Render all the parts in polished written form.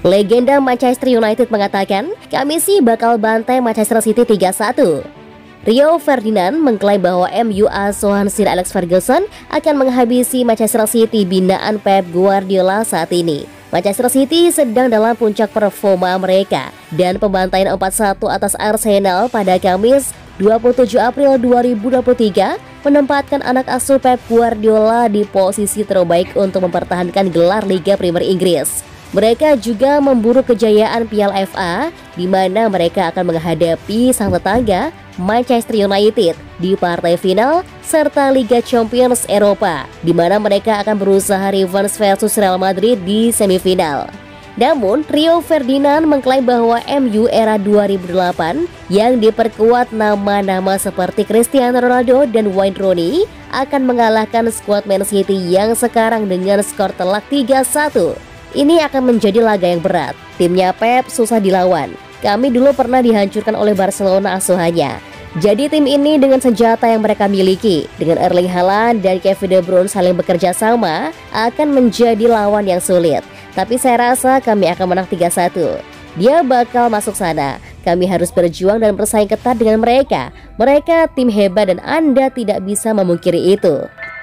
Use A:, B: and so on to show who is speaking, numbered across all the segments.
A: Legenda Manchester United mengatakan, kami sih bakal bantai Manchester City 3-1. Rio Ferdinand mengklaim bahwa MU asuhan Sir Alex Ferguson akan menghabisi Manchester City binaan Pep Guardiola saat ini. Manchester City sedang dalam puncak performa mereka dan pembantaian 4-1 atas Arsenal pada Kamis 27 April 2023 menempatkan anak asuh Pep Guardiola di posisi terbaik untuk mempertahankan gelar Liga Premier Inggris. Mereka juga memburu kejayaan Piala FA di mana mereka akan menghadapi sang tetangga Manchester United di partai final serta Liga Champions Eropa di mana mereka akan berusaha revenge versus Real Madrid di semifinal. Namun, Rio Ferdinand mengklaim bahwa MU era 2008 yang diperkuat nama-nama seperti Cristiano Ronaldo dan Wayne Rooney akan mengalahkan skuad Man City yang sekarang dengan skor telak 3-1. Ini akan menjadi laga yang berat. Timnya Pep susah dilawan. Kami dulu pernah dihancurkan oleh Barcelona asuhannya. Jadi tim ini dengan senjata yang mereka miliki, dengan Erling Haaland dan Kevin De Bruyne saling bekerja sama, akan menjadi lawan yang sulit. Tapi saya rasa kami akan menang 3-1. Dia bakal masuk sana. Kami harus berjuang dan bersaing ketat dengan mereka. Mereka tim hebat dan Anda tidak bisa memungkiri itu.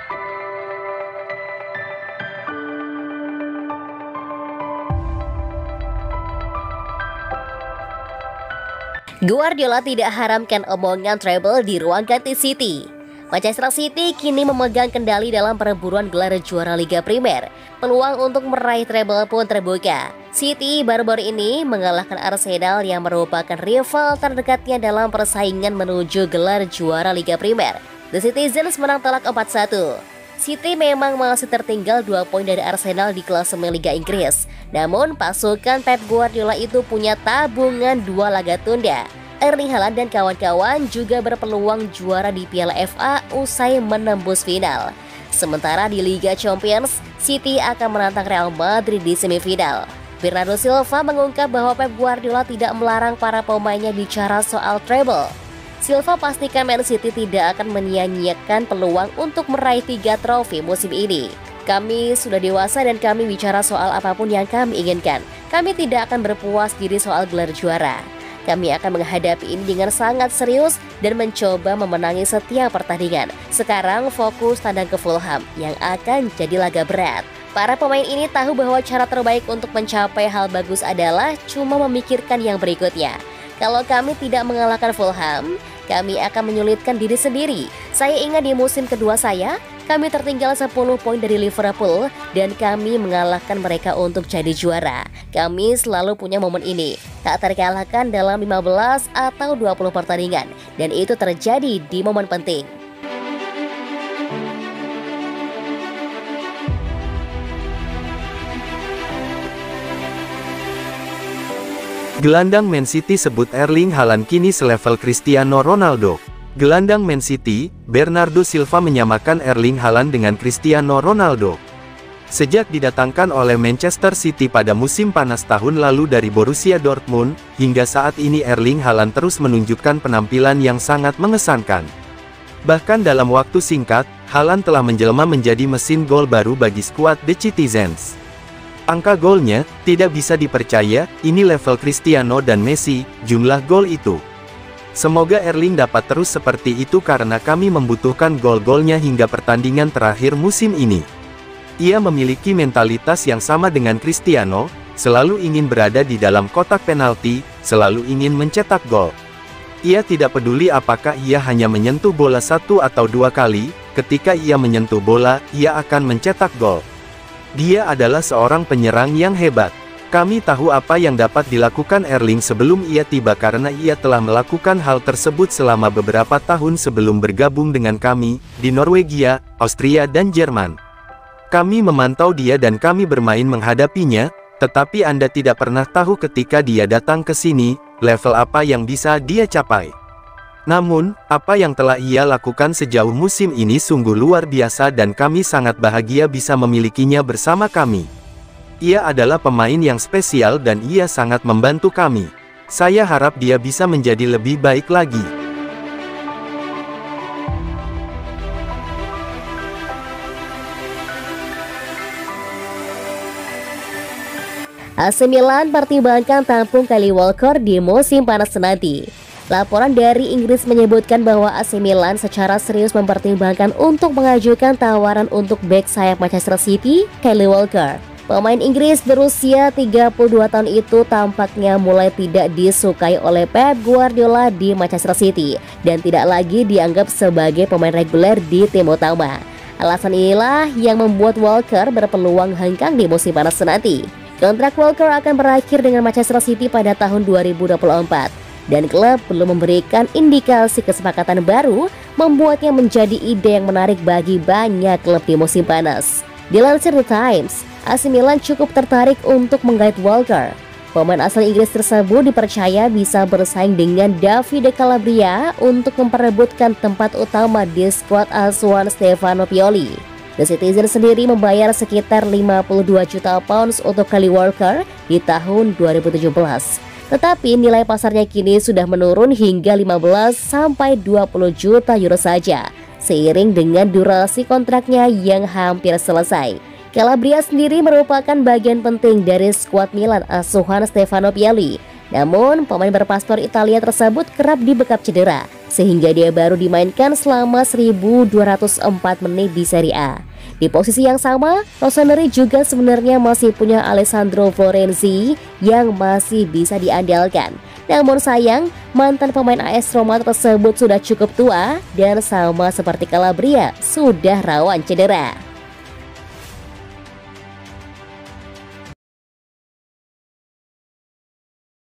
A: Guardiola tidak haramkan omongan treble di ruang ganti City. Manchester City kini memegang kendali dalam perburuan gelar juara Liga Primer. Peluang untuk meraih treble pun terbuka. City baru-baru ini mengalahkan Arsenal yang merupakan rival terdekatnya dalam persaingan menuju gelar juara Liga Primer. The Citizens menang telak 4-1. City memang masih tertinggal 2 poin dari Arsenal di klasemen Liga Inggris. Namun pasukan Pep Guardiola itu punya tabungan 2 laga tunda. Erling Haaland dan kawan-kawan juga berpeluang juara di Piala FA usai menembus final. Sementara di Liga Champions, City akan menantang Real Madrid di semifinal. Bernardo Silva mengungkap bahwa Pep Guardiola tidak melarang para pemainnya bicara soal treble. Silva pastikan Man City tidak akan menyia-nyiakan peluang untuk meraih 3 trofi musim ini. Kami sudah dewasa dan kami bicara soal apapun yang kami inginkan. Kami tidak akan berpuas diri soal gelar juara. Kami akan menghadapi ini dengan sangat serius dan mencoba memenangi setiap pertandingan. Sekarang fokus tandang ke Fulham yang akan jadi laga berat. Para pemain ini tahu bahwa cara terbaik untuk mencapai hal bagus adalah cuma memikirkan yang berikutnya. Kalau kami tidak mengalahkan Fulham, kami akan menyulitkan diri sendiri. Saya ingat di musim kedua saya, kami tertinggal 10 poin dari Liverpool dan kami mengalahkan mereka untuk jadi juara. Kami selalu punya momen ini, tak terkalahkan dalam 15 atau 20 pertandingan, dan itu terjadi di momen penting.
B: Gelandang Man City sebut Erling Haaland kini selevel Cristiano Ronaldo. Gelandang Man City, Bernardo Silva menyamakan Erling Haaland dengan Cristiano Ronaldo. Sejak didatangkan oleh Manchester City pada musim panas tahun lalu dari Borussia Dortmund, hingga saat ini Erling Haaland terus menunjukkan penampilan yang sangat mengesankan. Bahkan dalam waktu singkat, Haaland telah menjelma menjadi mesin gol baru bagi skuad The Citizens. Angka golnya, tidak bisa dipercaya, ini level Cristiano dan Messi, jumlah gol itu. Semoga Erling dapat terus seperti itu karena kami membutuhkan gol-golnya hingga pertandingan terakhir musim ini. Ia memiliki mentalitas yang sama dengan Cristiano, selalu ingin berada di dalam kotak penalti, selalu ingin mencetak gol. Ia tidak peduli apakah ia hanya menyentuh bola 1 atau 2 kali, ketika ia menyentuh bola, ia akan mencetak gol. Dia adalah seorang penyerang yang hebat. Kami tahu apa yang dapat dilakukan Erling sebelum ia tiba karena ia telah melakukan hal tersebut selama beberapa tahun sebelum bergabung dengan kami, di Norwegia, Austria dan Jerman. Kami memantau dia dan kami bermain menghadapinya, tetapi Anda tidak pernah tahu ketika dia datang ke sini, level apa yang bisa dia capai. Namun, apa yang telah ia lakukan sejauh musim ini sungguh luar biasa dan kami sangat bahagia bisa memilikinya bersama kami. Ia adalah pemain yang spesial dan ia sangat membantu kami. Saya harap dia bisa menjadi lebih baik lagi.
A: AC Milan pertimbangkan tampung Kyle Walker di musim panas nanti. Laporan dari Inggris menyebutkan bahwa AC Milan secara serius mempertimbangkan untuk mengajukan tawaran untuk bek sayap Manchester City, Kyle Walker. Pemain Inggris berusia 32 tahun itu tampaknya mulai tidak disukai oleh Pep Guardiola di Manchester City dan tidak lagi dianggap sebagai pemain reguler di tim utama. Alasan inilah yang membuat Walker berpeluang hengkang di musim panas nanti. Kontrak Walker akan berakhir dengan Manchester City pada tahun 2024 dan klub belum memberikan indikasi kesepakatan baru, membuatnya menjadi ide yang menarik bagi banyak klub di musim panas. Dilansir The Times, AC Milan cukup tertarik untuk menggait Walker. Pemain asal Inggris tersebut dipercaya bisa bersaing dengan Davide Calabria untuk memperebutkan tempat utama di skuad asuhan Stefano Pioli. The Citizen sendiri membayar sekitar 52 juta pounds untuk Kyle Walker di tahun 2017. Tetapi nilai pasarnya kini sudah menurun hingga 15 sampai 20 juta euro saja, seiring dengan durasi kontraknya yang hampir selesai. Calabria sendiri merupakan bagian penting dari skuad Milan asuhan Stefano Pioli. Namun, pemain berpaspor Italia tersebut kerap dibekap cedera, sehingga dia baru dimainkan selama 1.204 menit di Serie A. Di posisi yang sama, Rossoneri juga sebenarnya masih punya Alessandro Florenzi yang masih bisa diandalkan. Namun sayang, mantan pemain AS Roma tersebut sudah cukup tua dan sama seperti Calabria, sudah rawan cedera.